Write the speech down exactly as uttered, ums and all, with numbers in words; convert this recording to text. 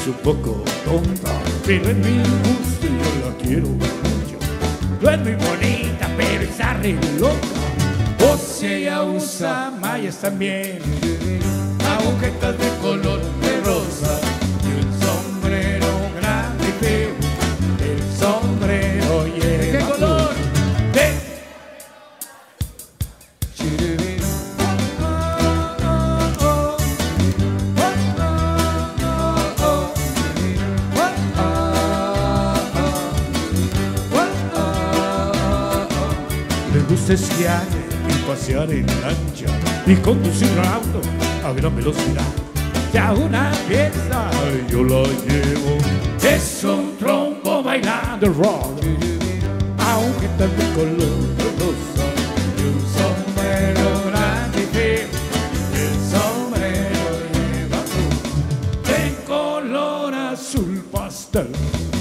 un poco tonta, pero en mi gusto yo la quiero mucho. No es muy bonita, pero está re loca. O sea, ella usa mallas también, agujetas de color de rosa y un sombrero grande y feo. El sombrero lleva ¿de qué color? De le gusta esquiar y pasear en lancha y conducir un auto a gran velocidad. Y a una fiesta yo la llevo, es un trompo bailando rock, aunque está de color de rosa y un sombrero grande y feo. El sombrero lleva azul de color azul pastel.